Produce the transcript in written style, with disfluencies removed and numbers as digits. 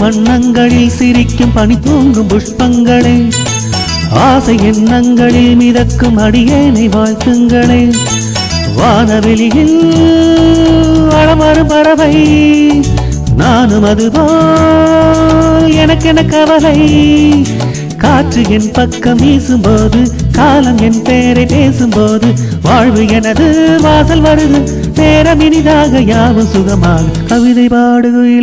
வண்ணங்களில் சிரிக்கும் பனி தூங்கும் புஷ்பங்களே ஆசை எண்ணங்களில் மிதக்கும் அடியேனை வாழ்த்துங்களே வானவெளியில் வளமரும் பறவை நானும் அதுபோல் எனக்கென கவலை காற்று என் பக்கம் வீசும்போது காலம் என் பெயரை பேசும்போது வாழ்வு எனது வாசல் வருது நேரம் இனிதாக யாவும் சுகமாக கவிதை பாடுகையில்